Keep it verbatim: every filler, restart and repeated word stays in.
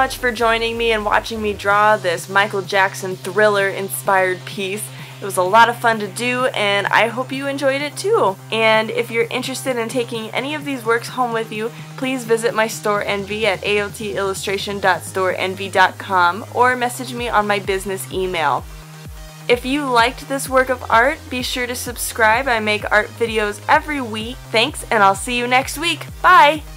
much for joining me and watching me draw this Michael Jackson Thriller inspired piece. It was a lot of fun to do, and I hope you enjoyed it too. And if you're interested in taking any of these works home with you, please visit my store envy at a o t illustration dot store envy dot com or message me on my business email. If you liked this work of art, be sure to subscribe. I make art videos every week. Thanks, and I'll see you next week. Bye!